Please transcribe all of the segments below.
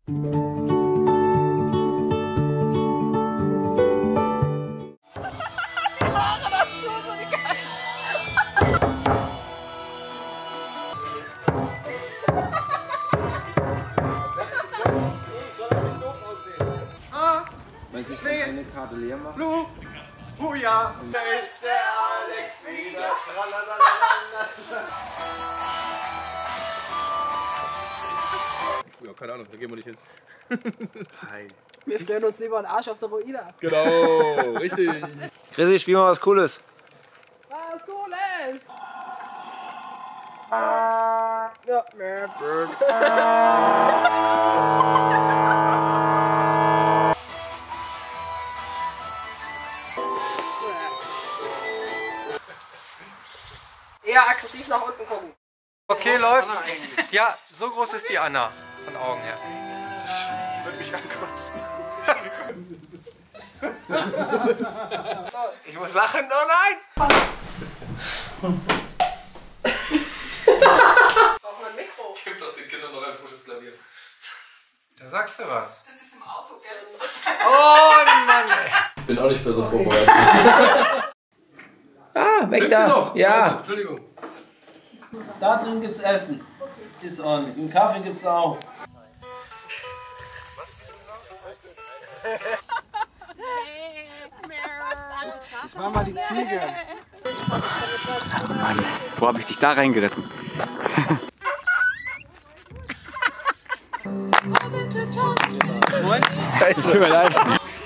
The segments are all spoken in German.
Wenn ich eine Karte leer mache. Lu! Ja! Da ist der Alex wieder. Ja, keine Ahnung, da gehen wir nicht hin. Hi. Wir stellen uns lieber einen Arsch auf der Ruine ab. Genau, richtig. Chrissy, spiel mal was Cooles. Was Cooles! Ja. Eher aggressiv nach unten gucken. Okay, läuft. Ja, so groß ist die Anna. Von Augen her. Das wird mich ankotzen. Ich muss lachen. Oh nein! Braucht man ein Mikro? Gib doch den Kindern noch ein frisches Klavier. Da sagst du was. Das ist im Auto, gell? Oh Mann, ey. Ich bin auch nicht besser vorbereitet. Ah, weg da. Noch? Ja. Also, Entschuldigung. Da drin gibt's Essen. Ist ordentlich. Einen Kaffee gibt's auch. Das war mal die Ziege. Oh Mann, wo habe ich dich da reingeritten? Tut mir leid.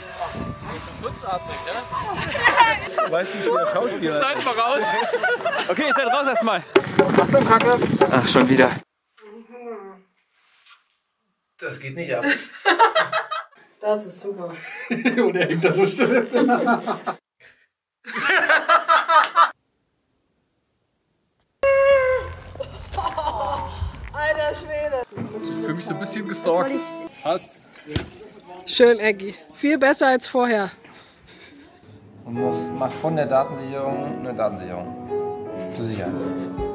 Weißt du, wie der Schauspieler Schneid mal raus. Okay, jetzt seid raus erstmal. Ach, schon wieder. Das geht nicht ab. Das ist super. Und er hängt da so still. Alter Schwede. Ich fühle mich so ein bisschen gestalkt. Passt. Schön, Eggy. Viel besser als vorher. Und macht von der Datensicherung eine Datensicherung. Zu sichern.